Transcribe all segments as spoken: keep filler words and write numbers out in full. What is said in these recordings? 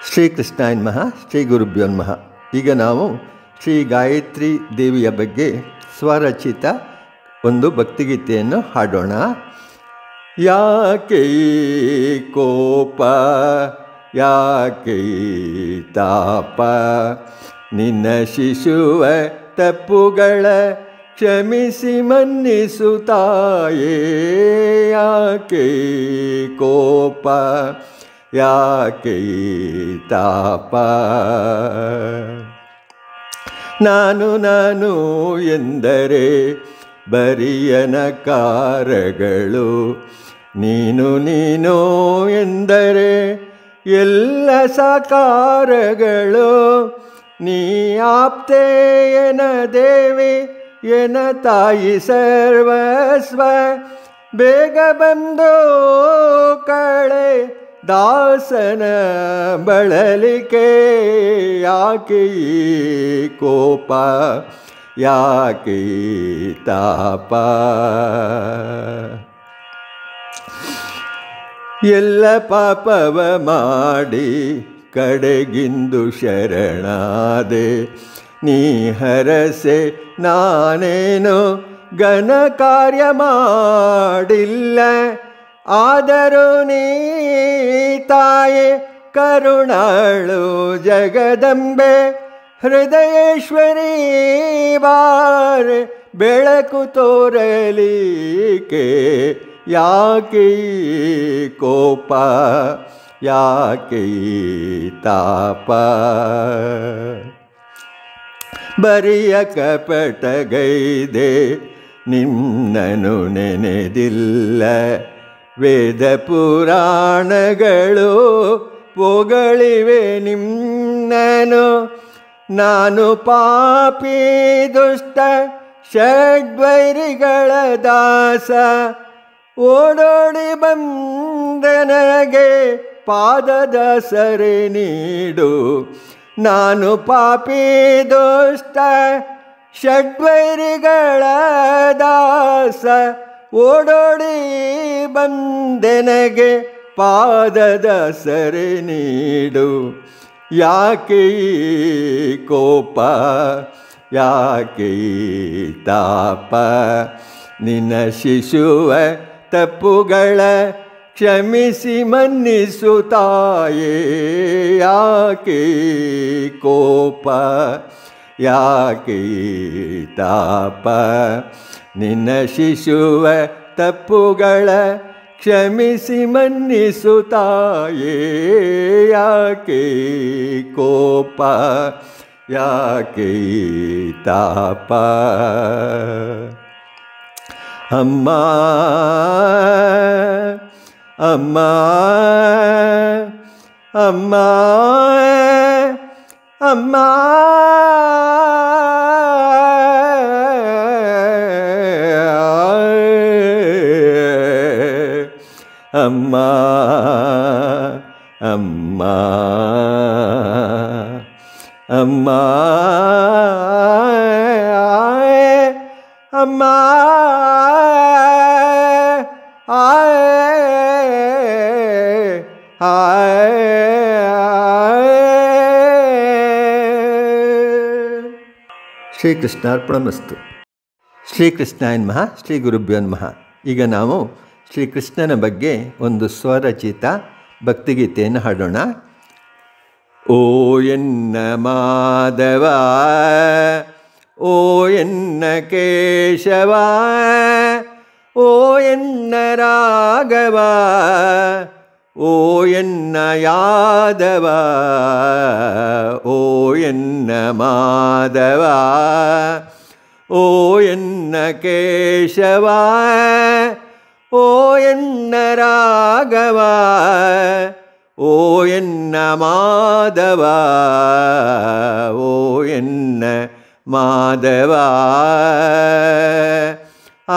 ಶ್ರೀ ಕೃಷ್ಣಾಯ ನಮಃ. ಶ್ರೀ ಗುರುಭ್ಯೋ ನಮಃ. ಈಗ ನಾವು ಶ್ರೀ ಗಾಯತ್ರಿ ದೇವಿಯ ಬಗ್ಗೆ ಸ್ವರಚಿತ ಒಂದು ಭಕ್ತಿಗೀತೆಯನ್ನು ಹಾಡೋಣ. ಯಾಕೆ ಕೋಪ, ಯಾಕೆ ತಾಪ, ನಿನ್ನ ಶಿಶುವ ತಪ್ಪುಗಳ ಕ್ಷಮಿಸಿ ಮನ್ನಿಸು ತಾಯೇ. ಯಾಕೆ ಕೋಪ, ಯಾಕೆ ತಾಪ, ನಾನು ನಾನು ಎಂದರೆ ಬರಿಯನಕಾರಗಳು, ನೀನು ನೀನು ಎಂದರೆ ಎಲ್ಲ ಸಾಕಾರಗಳು. ನೀ ಆಪ್ತೆ ಎನ ದೇವಿ, ಎನ ತಾಯಿ ಸರ್ವಸ್ವ, ಬೇಗ ಬಂದು ಕಳೆ ದಾಸನ ಬಳಲಿಕೆ. ಯಾಕೆ ಕೋಪ, ಯಾಕೆ ತಾಪ, ಎಲ್ಲ ಪಾಪವ ಮಾಡಿ ಕಡೆಗಿಂದು ಶರಣಾದೆ. ನೀ ಹರಸೆ ನಾನೇನು ಘನ ಕಾರ್ಯ ಮಾಡಿಲ್ಲ, ಆದರೂ ನೀ ತಾಯೆ ಕರುಣಾಳು ಜಗದಂಬೆ. ಹೃದಯೇಶ್ವರಿ ಬಾರೆ ಬೆಳಕು ತೋರಲಿಕೆ. ಯಾಕೆ ಕೋಪ, ಯಾಕೆ ತಾಪ, ಬರಿಯ ಕಪಟಗೈದೆ ನಿನ್ನನು ನೆನೆದಿಲ್ಲ. ವೇದ ಪುರಾಣಗಳು ಪೊಗಳಿವೆ ನಿನ್ನನು. ನಾನು ಪಾಪಿ ದುಷ್ಟ ಷಡ್ವೈರಿಗಳ ದಾಸ, ಓಡೋಡಿ ಬಂದನಗೆ ಪಾದದ ಸರೆ ನೀಡು. ನಾನು ಪಾಪಿ ದುಷ್ಟ ಷಡ್ವೈರಿಗಳ ದಾಸ, ಓಡೋಡಿ ಬಂದೆನಗೆ ಪಾದದ ಸರೆ ನೀಡು. ಯಾಕೆ ಕೋಪ, ಯಾಕೆ ತಾಪ, ನಿನ್ನ ಶಿಶುವ ತಪ್ಪುಗಳ ಕ್ಷಮಿಸಿ ಮನ್ನಿಸು ತಾಯೇ. ಯಾಕೆ ಕೋಪ, ಯಾಕೆ ತಾಪ, ನಿನ್ನ ಶಿಶುವ ತಪ್ಪುಗಳ ಕ್ಷಮಿಸಿ ಮನ್ನಿಸು ತಾಯೇ. ಯಾಕೆ ಕೋಪ, ಯಾಕೆ ತಾಪ, ಅಮ್ಮ ಅಮ್ಮ ಅಮ್ಮ ಅಮ್ಮ ಅಮ್ಮ ಅಮ್ಮ ಅಮ್ಮ ಅಮ್ಮ ಶ್ರೀಕೃಷ್ಣಾರ್ಪಣಮಸ್ತು. ಶ್ರೀಕೃಷ್ಣಾಯ ನಮಃ. ಶ್ರೀ ಗುರುಭ್ಯೋ ನಮಃ. ಈಗ ನಾವು ಶ್ರೀಕೃಷ್ಣನ ಬಗ್ಗೆ ಒಂದು ಸ್ವರಚಿತ ಭಕ್ತಿಗೀತೆಯನ್ನು ಹಾಡೋಣ. ಓ ಎನ್ನ ಮಾಧವ, ಓ ಎನ್ನ ಕೇಶವ, ಓ ಎನ್ನ ರಾಘವ, ಓ ಎನ್ನ ಯಾದವ, ಓ ಎನ್ನ ಮಾಧವ, ಓ ಎನ್ನ ಕೇಶವ, ಓ ಎನ್ನ ರಾಘವ, ಓ ಎನ್ನ ಮಾಧವ, ಓ ಎನ್ನ ಮಾಧವ. ಆ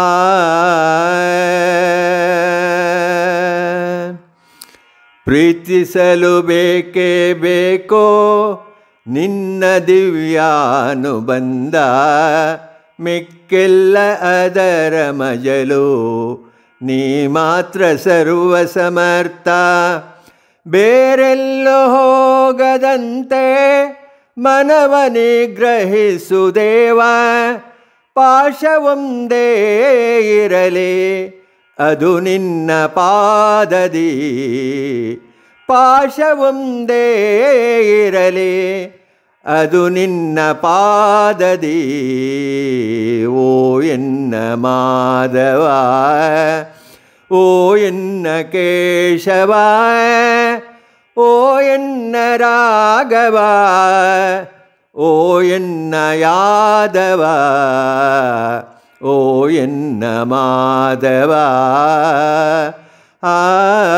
ಪ್ರೀತಿಸಲು ಬೇಕೇ ಬೇಕೋ ನಿನ್ನ ದಿವ್ಯಾನುಬಂಧ, ಮಿಕ್ಕೆಲ್ಲ ಅದರ ಮಜಲು ನೀ ಮಾತ್ರ ಸರ್ವ ಸಮರ್ಥ. ಬೇರೆಲ್ಲೋ ಹೋಗದಂತೆ ಮನವ ನಿಗ್ರಹಿಸು ದೇವ. ಪಾಶವೊಂದೇ ಇರಲಿ ಅದು ನಿನ್ನ ಪಾದದಿ, ಪಾಶವೊಂದೇ ಇರಲಿ ಅದು ನಿನ್ನ ಪಾದದಿ. ಓ ಎನ್ನ ಮಾಧವ, ಓ ಎನ್ನ ಕೇಶವ, ಓ ಎನ್ನ ರಾಘವ, ಓ ಎನ್ನ ಯಾದವ, ಓ ಎನ್ನ ಮಾಧವ. ಆ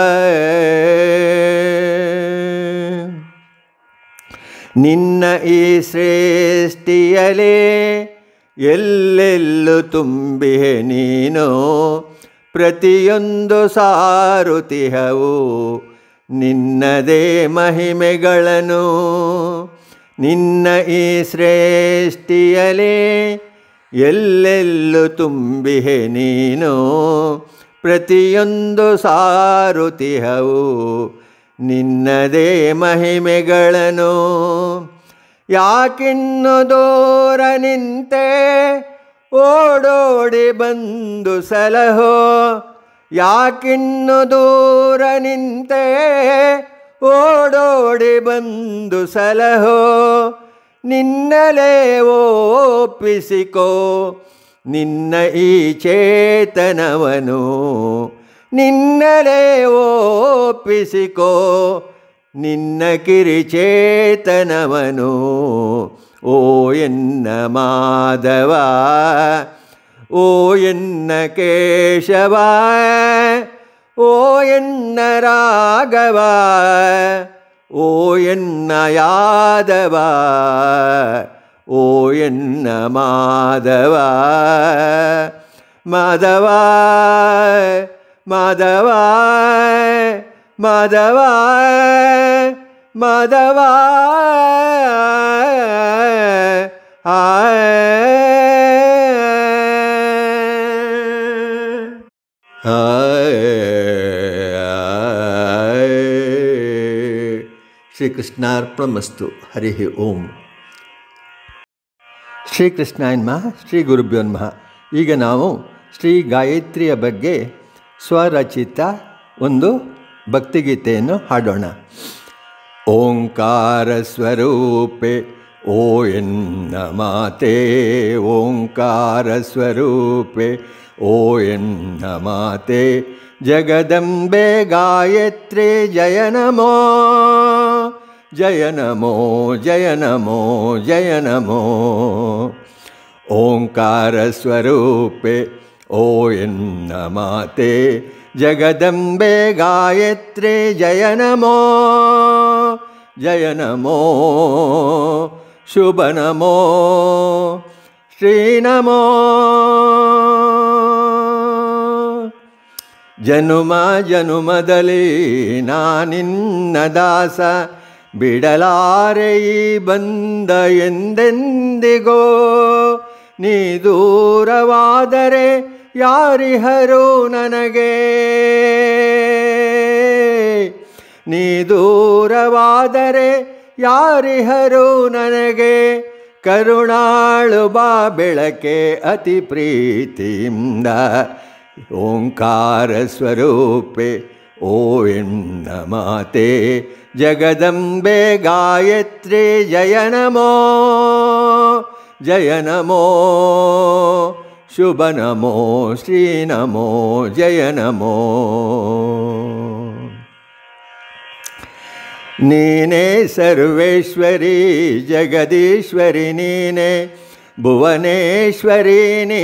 ನಿನ್ನ ಈ ಸೃಷ್ಟಿಯಲೇ ಎಲ್ಲೆಲ್ಲೂ ತುಂಬಿಹೆ ನೀನು, ಪ್ರತಿಯೊಂದು ಸಾರುತಿಹವು ನಿನ್ನದೇ ಮಹಿಮೆಗಳನ್ನು. ನಿನ್ನ ಈ ಸೃಷ್ಟಿಯಲೇ ಎಲ್ಲೆಲ್ಲೂ ತುಂಬಿಹೆ ನೀನು, ಪ್ರತಿಯೊಂದು ಸಾರುತಿಹವು ನಿನ್ನದೇ ಮಹಿಮೆಗಳನ್ನು. ಯಾಕಿನ್ನು ದೂರ ನಿಂತೆ ಓಡೋಡಿ ಬಂದು ಸಲಹೋ, ಯಾಕಿನ್ನು ದೂರ ನಿಂತೆ ಓಡೋಡಿ ಬಂದು ಸಲಹೋ. ನಿನ್ನಲೇ ಒಪ್ಪಿಸಿಕೋ ನಿನ್ನ ಈ ಚೇತನವನು, ನಿನ್ನಲೇ ಒಪ್ಪಿಸಿಕೋ ನಿನ್ನ ಕಿರಿಚೇತನವನು. ಓ ಎನ್ನ ಮಾಧವ, ಓ ಎನ್ನ ಕೇಶವ, ಓ ಎನ್ನ ರಾಘವ, ಓ ಎನ್ನ ಯಾದವ, ಓ ಎನ್ನ ಮಾಧವ. ಮಾಧವ ಮಾಧವ ಮಾಧವ ಮಾಧವ. ಆ ಶ್ರೀಕೃಷ್ಣಾರ್ಪಣಮಸ್ತು. ಹರಿ ಓಂ. ಶ್ರೀಕೃಷ್ಣಾಯ ನಮಃ. ಶ್ರೀ ಗುರುಭ್ಯೋ ನಮಃ. ಈಗ ನಾವು ಶ್ರೀ ಗಾಯತ್ರಿಯ ಬಗ್ಗೆ ಸ್ವರಚಿತ ಒಂದು ಭಕ್ತಿಗೀತೆಯನ್ನು ಹಾಡೋಣ. ಓಂಕಾರ ಸ್ವರೂಪೆ ಓ ಎನ್ನ ಮಾತೆ, ಓಂಕಾರ ಸ್ವರೂಪೆ ಓ ಎನ್ನ ಮಾತೆ, ಜಗದಂಬೆ ಗಾಯತ್ರಿ ಜಯ ನಮೋ, ಜಯ ನಮೋ ಜಯ ನಮೋ ಜಯ ನಮೋ. ಓಂಕಾರ ಸ್ವರೂಪೆ ಓ ಎನ್ನ ಮಾತೆ, ಜಗದಂಬೆ ಗಾಯತ್ರಿ ಜಯ ನಮೋ, ಜಯ ನಮೋ ಶುಭ ನಮೋ ಶ್ರೀ ನಮೋ. ಜನುಮ ಜನುಮದಲ್ಲಿ ನಾನಿನ್ನ ದಾಸ, ಬಿಡಲಾರೆ ಈ ಬಂದ ಎಂದೆಂದಿಗೋ. ನೀ ದೂರವಾದರೆ ಯಾರಿಹರು ನನಗೆ, ನೀ ದೂರವಾದರೆ ಯಾರಿಹರು ನನಗೆ. ಕರುಣಾಳು ಬಾ ಬೆಳಕೆ ಅತಿ ಪ್ರೀತಿಯಿಂದ, ಓಂಕಾರ ಸ್ವರೂಪೆ ಓ ಎನ್ನ ಮಾತೆ, ಜಗದಂಬೆ ಗಾಯತ್ರಿ ಜಯ ನಮೋ, ಜಯ ನಮೋ ಶುಭ ನಮೋ ಶ್ರೀ ನಮೋ ಜಯ ನಮೋ. ನೀನೇ ಸರ್ವೇಶ್ವರಿ ಜಗದೀಶ್ವರಿ, ನೀನೇ ಭುವನೇಶ್ವರಿ, ನೀ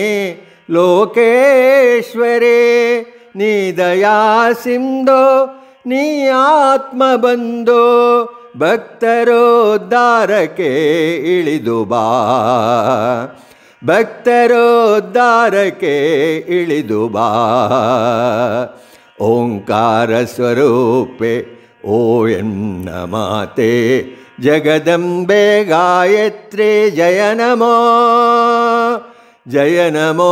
ಲೋಕೇಶ್ವರಿ. ನೀ ದಯಾ ಸಿಂಧೋ ನೀ ಆತ್ಮ ಬಂಧೋ, ಭಕ್ತರೋದ್ಧಾರಕ್ಕೆ ಇಳಿದು ಬಾ, ಭಕ್ತರೋದ್ಧಾರಕ್ಕೆ ಇಳಿದು ಬಾ. ಓಂಕಾರ ಸ್ವರೂಪೆ ಓ ಎನ್ನ ಮಾತೆ, ಜಗದಂಬೆ ಗಾಯತ್ರಿ ಜಯ ನಮೋ, ಜಯ ನಮೋ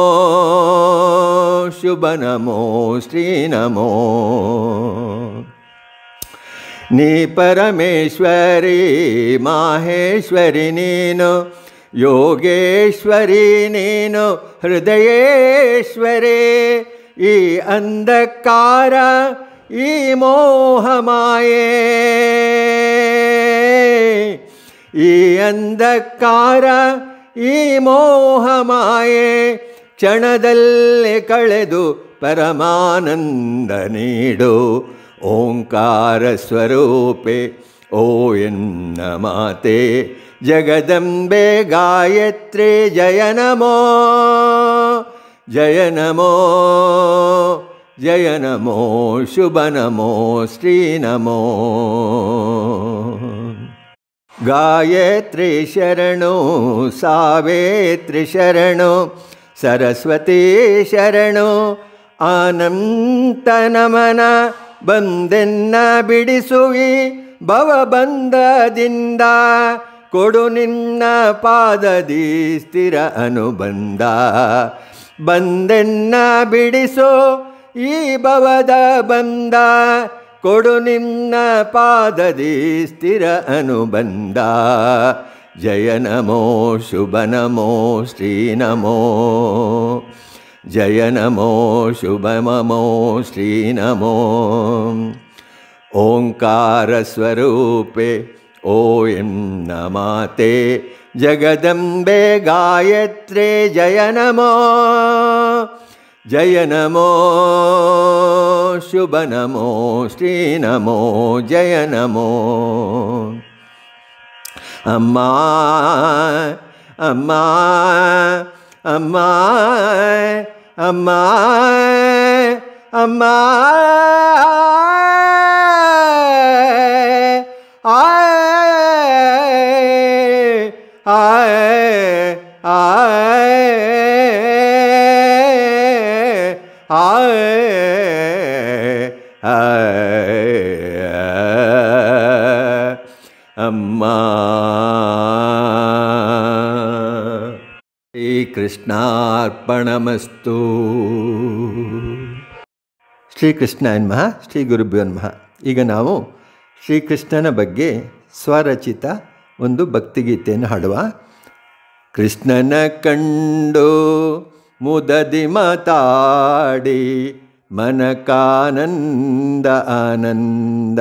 ಶುಭ ನಮೋ ಶ್ರೀ ನಮೋ. ನೀ ಪರಮೇಶ್ವರಿ ಮಾಹೇಶ್ವರಿ ನೀನು, ಯೋಗೇಶ್ವರಿ ನೀನು ಹೃದಯೇಶ್ವರಿ. ಈ ಅಂಧಕಾರ ಈ ಮೋಹಮಾಯೆ, ಈ ಅಂಧಕಾರ ಈ ಮೋಹಮಾಯೆ ಕ್ಷಣದಲ್ಲೇ ಕಳೆದು ಪರಮಾನಂದ ನೀಡು. ಓಂಕಾರ ಸ್ವರೂಪೆ ಓ ಎನ್ನ ಮಾತೆ, ಜಗದಂಬೆ ಗಾಯತ್ರಿ ಜಯ ನಮೋ, ಜಯ ನಮೋ, ಜಯ ನಮೋ, ಶುಭ ನಮೋ, ಶ್ರೀ ನಮೋ. ಗಾಯತ್ರಿ ಶರಣು ಸಾವಿತ್ರಿ ಶರಣು, ಸರಸ್ವತಿ ಶರಣು ಅನಂತ ನಮನ. ಬಂದೆನ್ನ ಬಿಡಿಸುವಿ ಭವಬಂಧದಿಂದ, ಕೊಡು ನಿನ್ನ ಪಾದದಿ ಸ್ಥಿರ ಅನುಬಂಧ. ಬಂದೆನ್ನ ಬಿಡಿಸೋ ಈ ಭವದ ಬಂಧ, ಕೊಡು ನಿನ್ನ ಪಾದದಿ ಸ್ಥಿರ ಅನುಬಂಧ. ಜಯ ನಮೋ, ಶುಭ ನಮೋ, ಶ್ರೀ ನಮೋ, ಜಯ ನಮೋ, ಶುಭ ನಮೋ, ಶ್ರೀ ನಮೋ. ಓಂಕಾರ ಸ್ವರೂಪೆ ಓ ಎನ್ನ ಮಾತೆ, ಜಗದಂಬೆ ಗಾಯತ್ರಿ ಜಯ ನಮೋ, ಜಯ ನಮೋ, ಶುಭ ನಮೋ, ಶ್ರೀ ನಮೋ, ಜಯ ನಮೋ. ಅಮ್ಮ ಅಮ್ಮ ಅಮ್ಮ ಅಮ್ಮ ಅಮ್ಮ ಅಮ್ಮ. ಶ್ರೀಕೃಷ್ಣಾರ್ಪಣಮಸ್ತು. ಶ್ರೀಕೃಷ್ಣ ನಮಃ, ಶ್ರೀ ಗುರುಭ್ಯೋ ನಮಃ. ಈಗ ನಾವು ಶ್ರೀಕೃಷ್ಣನ ಬಗ್ಗೆ ಸ್ವರಚಿತ ಒಂದು ಭಕ್ತಿಗೀತೆಯನ್ನು ಹಾಡುವ. ಕೃಷ್ಣನ ಕಂಡು ಮುದದಿ ಮಾತಾಡಿ ಮನಕಾನಂದ ಆನಂದ,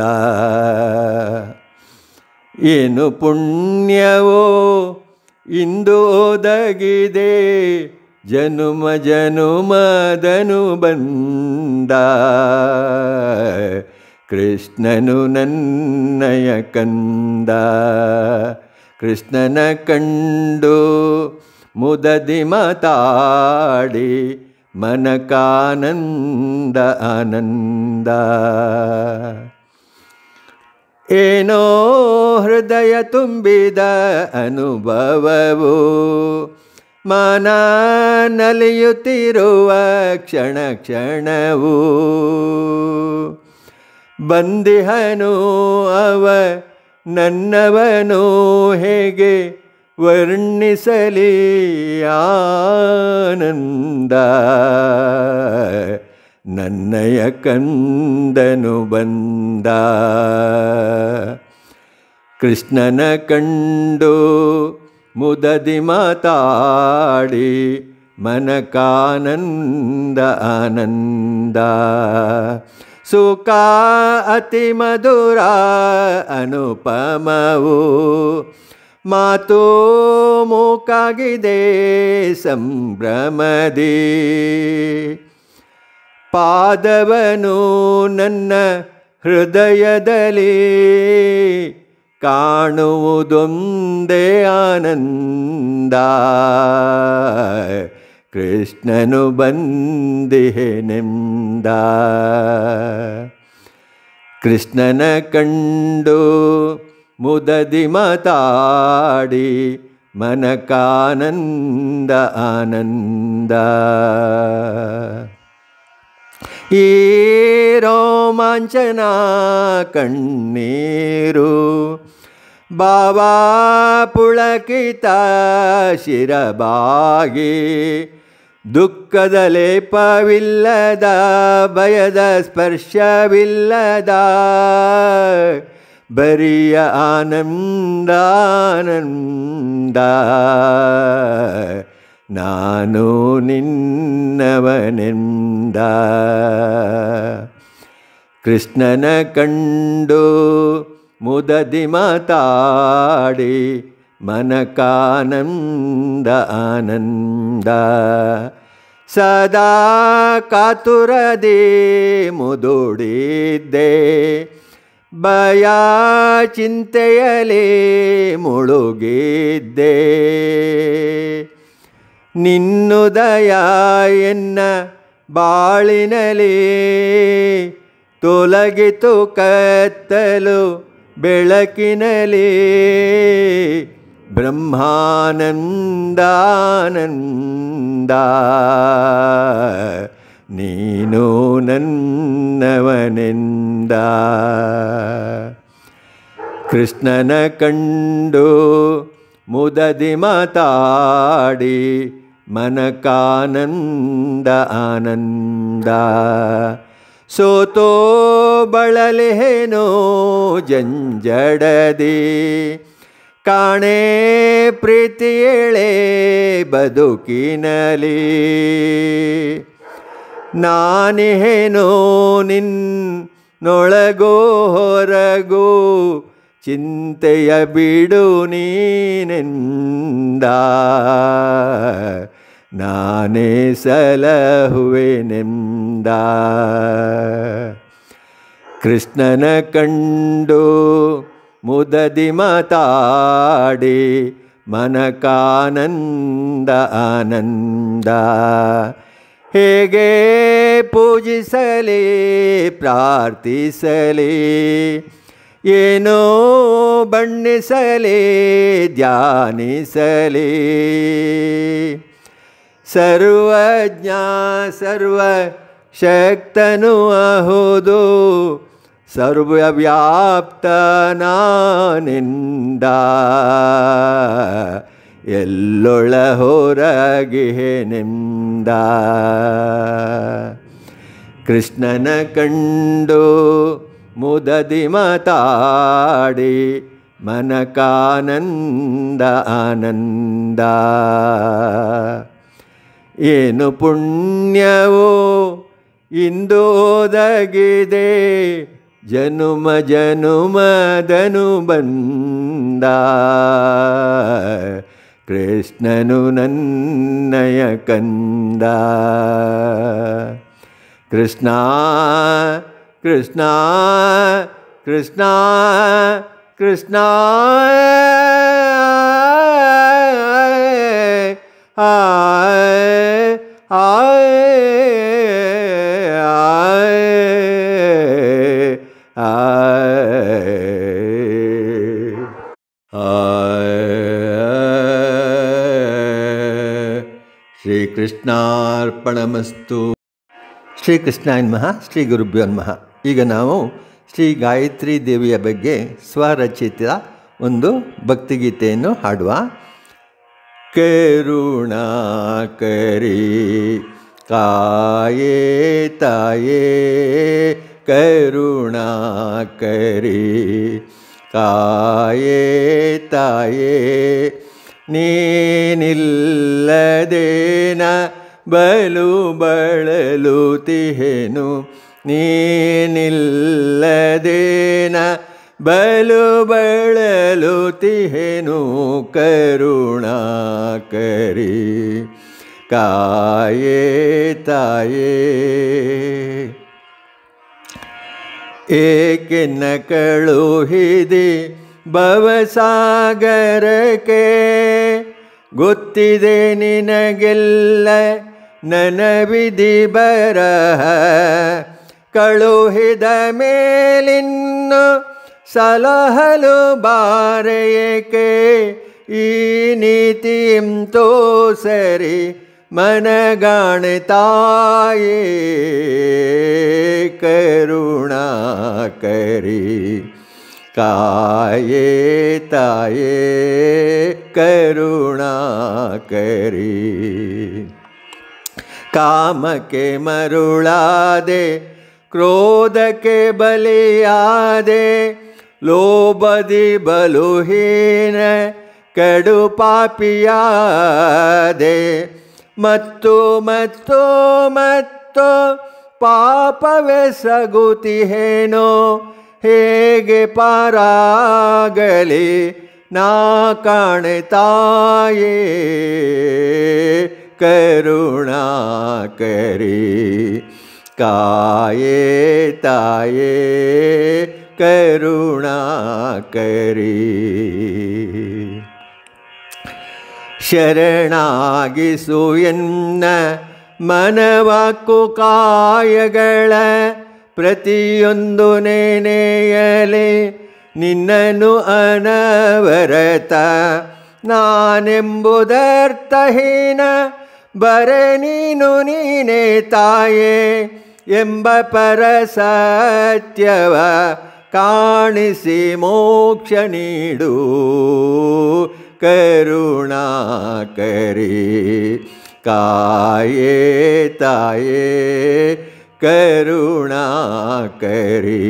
ಏನು ಪುಣ್ಯವೋ ಇಂದು ಒದಗಿದೆ ಜನುಮ ಜನುಮದನು ಬಂದ. ಕೃಷ್ಣನು ನನ್ನಯ ಕಂದ, ಕೃಷ್ಣನ ಕಂಡು ಮುದದಿ ಮಾತಾಡಿ ಮನಕಾನಂದ ಆನಂದ. ಏನೋ ಹೃದಯ ತುಂಬಿದ ಅನುಭವವು ಮನ ನಲಿಯುತ್ತಿರುವ ಕ್ಷಣ ಕ್ಷಣವು. ಬಂದಿಹನು ಅವ ನನ್ನವನು ಹೇಗೆ ವರ್ಣಿಸಲಿ ಆನಂದ. ನನ್ನಯ ಕಂದನು ಬಂದ, ಕೃಷ್ಣನ ಕಂಡು ಮುದದಿ ಮಾತಾಡಿ ಮನಕಾನಂದ ಆನಂದ. ಸುಖ ಅತಿ ಮಧುರ ಅನುಪಮವು, ಮಾತು ಮೂಕಾಗಿದೆ ಸಂಭ್ರಮದಿ. ಪಾದವನು ನನ್ನ ಹೃದಯದಲ್ಲಿ ಕಾಣುವುದೊಂದೇ ಆನಂದ. ಕೃಷ್ಣನು ಬಂದಿಹೆನೆಂದ, ಕೃಷ್ಣನ ಕಂಡು ಮುದದಿ ಮಾತಾಡಿ ಮನಕಾನಂದ ಆನಂದ. ಈ ರೋಮಾಂಚನ ಕಣ್ಣೀರು ಬಾಬಾ ಪುಳಕಿತ ಶಿರಬಾಗಿ. ದುಃಖದ ಲೇಪವಿಲ್ಲದ ಭಯದ ಸ್ಪರ್ಶವಿಲ್ಲದ ಬರಿಯ ಆನಂದ ಆನಂದ ನಾನು ನಿನ್ನವನೆಂದ. ಕೃಷ್ಣನ ಕಂಡು ಮುದದಿ ಮಾತಾಡಿ ಮನಕಾನಂದ ಆನಂದ. ಸದಾ ಕಾತುರದಿ ಮುದುಡಿದ್ದೆ ಭಯ ಚಿಂತೆಯಲೇ ಮುಳುಗಿದ್ದೆ. ನಿನ್ನುದಯ ಎನ್ನ ಬಾಳಿನಲಿ ತೊಲಗಿತು ಕತ್ತಲು ಬೆಳಕಿನಲಿ. ಬ್ರಹ್ಮಾನಂದಾನಂದ ನೀನು ನನ್ನವನೆಂದ. ಕೃಷ್ಣನ ಕಂಡು ಮುದದಿ ಮಾತಾಡಿ ಮನಕಾನಂದ ಆನಂದ. ಸೋತೋ ಬಳಲೇನೋ ಜಂಜಡದಿ ಕಾಣೆ ಪ್ರೀತಿಯೇಳೆ ಬದುಕಿನಲಿ. ನಾನೇನೋ ನಿನ್ನೊಳಗೋ ಹೊರಗೋ ಚಿಂತೆಯ ಬಿಡು ನೀನೆಂದ. ನಾನೇ ಸಲಹುವೆನೆಂದ. ಕೃಷ್ಣನ ಕಂಡು ಮುದದಿ ಮಾತಾಡಿ ಮನಕಾನಂದ ಆನಂದ. ಹೇಗೆ ಪೂಜಿಸಲಿ ಪ್ರಾರ್ಥಿಸಲಿ ಏನೋ ಬಣ್ಣಿಸಲಿ ಧ್ಯಾನಿಸಲಿ. ಸರ್ವಜ್ಞ ಸರ್ವ ಶಕ್ತನು ಅಹುದು ಸರ್ವವ್ಯಾಪ್ತ ನಾನಿಂದ. ಎಲ್ಲೊಳ ಹೊರಗಿಹೆನೆಂದ. ಕೃಷ್ಣನ ಕಂಡು ಮುದದಿ ಮಾತಾಡಿ ಮನಕಾನಂದ ಆನಂದ. ಏನು ಪುಣ್ಯವೋ ಇಂದೋದಗಿದೆ ಜನುಮ ಜನುಮದನು ಬಂದ. ಕೃಷ್ಣನು ನನ್ನಯ ಕಂದ. ಕೃಷ್ಣ ಕೃಷ್ಣ ಕೃಷ್ಣ ಕೃಷ್ಣ ಆಯ್ ಶ್ರೀಕೃಷ್ಣಾರ್ಪಣಮಸ್ತು. ಶ್ರೀಕೃಷ್ಣಾಯ ನಮಃ. ಶ್ರೀ ಗುರುಭ್ಯೋ ನಮಃ. ಈಗ ನಾವು ಶ್ರೀ ಗಾಯತ್ರಿ ದೇವಿಯ ಬಗ್ಗೆ ಸ್ವರಚಿತ ಒಂದು ಭಕ್ತಿಗೀತೆಯನ್ನು ಹಾಡುವ. ಕರುಣಾಕರಿ ಕಾಯೇ ತಾಯೇ ಕರುಣಾಕರಿ ಕಾಯೇ ತಾಯೇ ನೀನಿಲ್ಲದೇನ ಬಲು ಬಳಲುತಿಹೆನು. ನೀನಿಲ್ಲದೇನ ಬಲು ಬಳಲುತಿಹೆನು. ಕರುಣಾಕರಿ ಕಾಯೇ ತಾಯೇ ಏಕೆನ್ನ ಕಳುಹಿದೆ ಭವಸಾಗರಕ್ಕೆ. ಗೊತ್ತಿದೆ ನಿನಗೆಲ್ಲ ನನ್ನ ವಿಧಿ ಬರಹ. ಕಳುಹಿದ ಮೇಲಿನ್ನು ಸಲಹಲು ಬಾರೆಯೇಕೆ. ಈ ನೀತಿಂ ತೋಸರಿ ಮನಗಾಣೆ ತಾಯೇ ಕರುಣಾಕರಿ ಕಾಯೇ ತಾಯೇ ಕರುಣಾಕರಿ. ಕಾಮಕ್ಕೆ ಮರುಳಾದೆ ಕ್ರೋಧಕ್ಕೆ ಬಲಿಯಾದೆ ಲೋಭದಿ ಬಲುಹೀನ ಕಡು ಪಾಪಿಯಾದೆ ಮತ್ತು ಮತ್ತು ಮತ್ತು ಪಾಪವೆಸಗುತ್ತಿಹೇನೋ ಹೇಗೆ ಪಾರಾಗಲಿ ನಾ ಕಾಣೆ ತಾಯೇ ಕರುಣಾಕರಿ ಕಾಯೇ ತಾಯೇ ಕರುಣಾಕರಿ ಶರಣಾಗಿಸು ಎನ್ನ ಮನವಾಕು ಕಾಯಗಳ ಪ್ರತಿಯೊಂದು ನೆನೆಯಲಿ ನಿನ್ನನ್ನು ಅನವರತ ನಾನೆಂಬುದರ್ಥಹೀನ ಬರೆ ನೀನು ನೀನೇ ತಾಯೇ ಎಂಬ ಪರಸತ್ಯವ ಕಾಣಿಸಿ ಮೋಕ್ಷ ನೀಡು ಕರುಣಾಕರಿ ಕಾಯೇ ತಾಯೇ ಕರುಣಾಕರಿ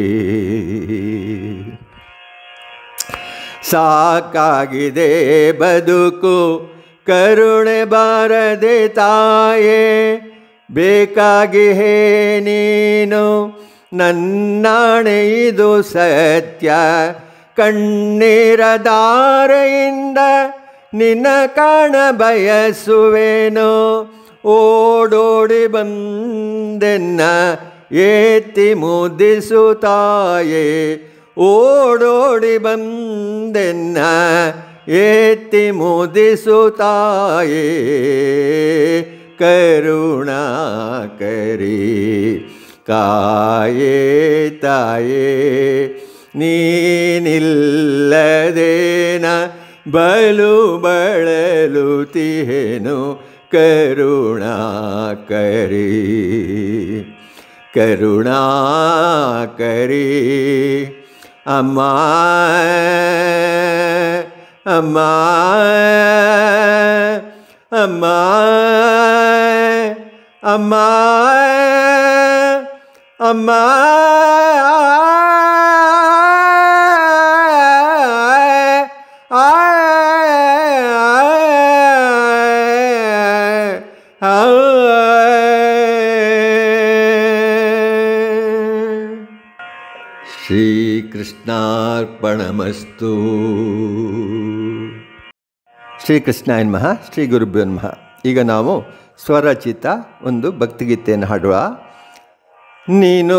ಸಾಕಾಗಿದೆ ಬದುಕು ಕರುಣೆ ಬಾರದೆ ತಾಯೇ ಬೇಕಾಗಿ ಹೇ ನೀನು ನನ್ನಾಣೆ ಇದು ಸತ್ಯ ಕಣ್ಣೀರ ಧಾರೆಯಿಂದ ನಿನ್ನ ಕಾಣ ಬಯಸುವೆನೋ ಓಡೋಡಿ ಬಂದೆನ್ನ ಏತಿ ಮುದ್ದಿಸು ತಾಯೇ ಓಡೋಡಿ ಬಂದೆನ್ನ ಏತಿ ಮುದಿಸು ತಾಯೇ ಕರುಣಾಕರಿ ಕಾಯೇ ತಾಯೇ ನೀನಿಲ್ಲದೇನ ಬಲು ಬಳಲುತಿಹೆನು ಕರುಣಾಕರಿ ಕರುಣಾಕರಿ ಅಮ್ಮ ಅಮ್ಮ ಅಮ್ಮ ಅಮ್ಮ ಅಮ್ಮ ಶ್ರೀಕೃಷ್ಣಾರ್ಪಣಮಸ್ತು. ಶ್ರೀಕೃಷ್ಣಾಯ ನಮಃ. ಶ್ರೀ ಗುರುಭ್ಯೋ ನಮಃ. ಈಗ ನಾವು ಸ್ವರಚಿತ ಒಂದು ಭಕ್ತಿಗೀತೆಯನ್ನು ಹಾಡುವ. ನೀನು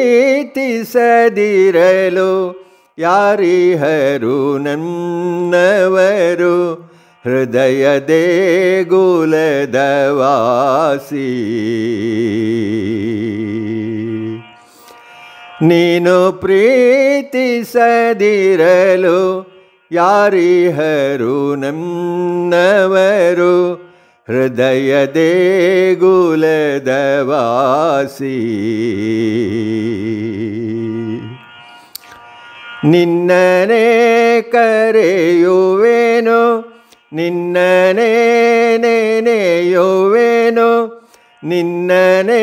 ಪ್ರೀತಿಸದಿರಲು ಯಾರಿಹರು ನನ್ನವರು ಹೃದಯ ದೇಗುಲದ ವಾಸಿ. ನೀನು ಪ್ರೀತಿಸದಿರಲು ಯಾರಿಹರು ನನ್ನವರು ಹೃದಯ ದೇಗುಲದ ವಾಸಿ. ನಿನ್ನನೇ ಕರೆಯುವೆನು ನಿನ್ನನೇ ನೆನೆಯುವೆನು ನಿನ್ನನೇ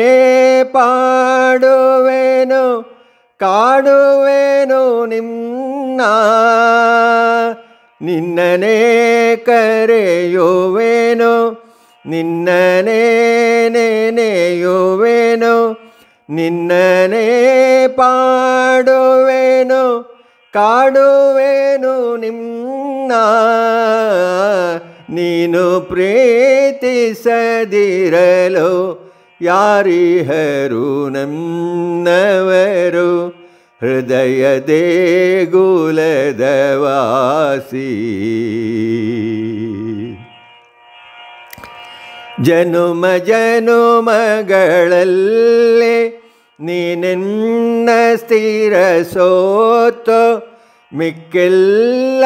ಪಾಡುವೆನು ಕಾಡುವೆನು ನಿನ್ನ. ನಿನ್ನನೇ ಕರೆಯುವೆನು ನಿನ್ನನೇ ನೆನೆಯುವೆನು ನಿನ್ನನೇ ಪಾಡುವೆನು ಕಾಡುವೆನು ನಿನ್ನ. ನೀನು ಪ್ರೀತಿಸದಿರಲು ಯಾರಿಹರು ನನ್ನವರು ಹೃದಯ ದೇಗುಲದ ವಾಸಿ. ಜನುಮ ಜನುಮಗಳಲ್ಲಿ ನೀನೆನ್ನ ಸ್ಥಿರ ಸೋತು ಮಿಕ್ಕೆಲ್ಲ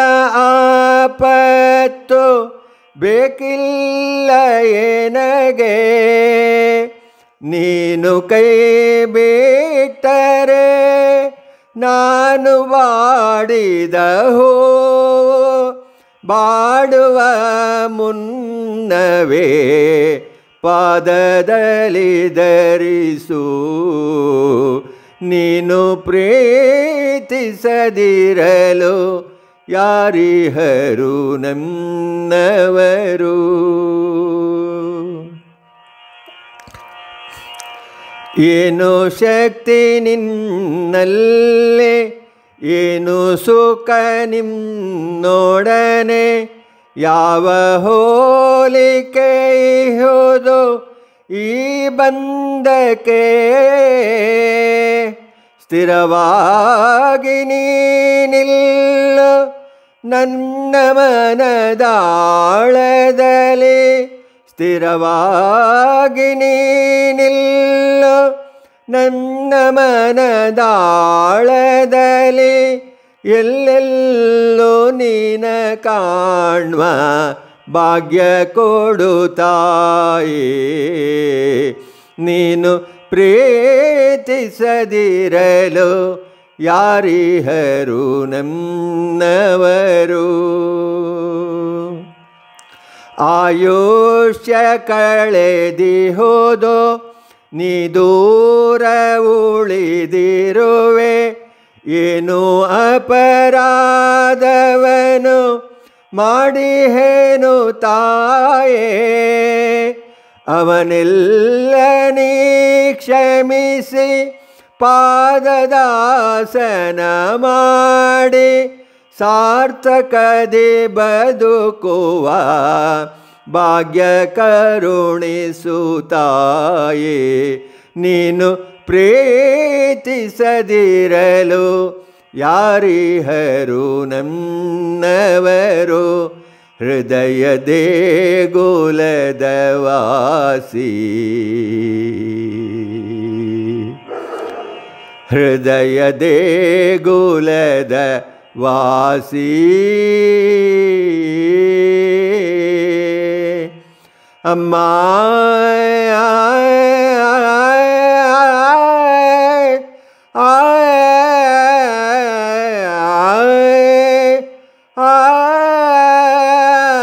ಆಪತ್ತು ಬೇಕಿಲ್ಲ ಏನಗೆ. ನೀನು ಕೈ ಬಿಟ್ಟರೆ ನಾನು ಬಾಡಿದ ಹೋ ಬಾಡುವ ಮುನ್ನವೇ ಪಾದದಲ್ಲಿ ಧರಿಸು ನೀನು ಪ್ರೀತಿಸದಿರಲು ಯಾರಿಹರು ನನ್ನವರು. ಏನು ಶಕ್ತಿ ನಿನ್ನಲ್ಲೇ, ಏನು ಸುಖ ನಿನ್ನೊಡನೆ, ಯಾವ ಹೋಲಿಕೆ ಇಹುದು ಈ ಬಂಧಕ್ಕೆ. ಸ್ಥಿರವಾಗಿ ನೀನಿಲ್ಲು ನನ್ನ ಮನದಾಳದಲ್ಲಿ, ಸ್ಥಿರವಾಗಿ ನೀನಿಲ್ಲು ನನ್ನ ಮನದಾಳದಲ್ಲಿ. ಎಲ್ಲೆಲ್ಲೋ ನೀನ ಕಾಣ್ವ ಭಾಗ್ಯ ಕೊಡು ತಾಯಿ. ನೀನು ಪ್ರೀತಿಸದಿರಲು ಯಾರಿಹರು ನನ್ನವರು. ಆಯುಷ್ಯ ಕಳೆದಿಹುದು ನೀ ದೂರ ಉಳಿದಿರುವೆ. ಏನು ಅಪರಾಧವನು ಮಾಡಿಹೇನು ತಾಯೇ. ಅವನೆಲ್ಲ ನೀ ಕ್ಷಮಿಸಿ ಪಾದದಾಸನ ಮಾಡಿ, ಸಾರ್ಥಕದೆ ಬದುಕುವ ಭಾಗ್ಯ ಕರುಣಿಸು ತಾಯೇ. ನೀನು ಪ್ರೀತಿಸದಿರಲು ಯಾರಿಹರು ನನ್ನವರು. ಹೃದಯ ದೇಗುಲದ ವಾಸಿ, ಹೃದಯ ದೇಗುಲದ ವಾಸಿ. ಅಮ್ಮ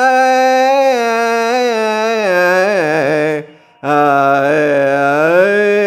ಆ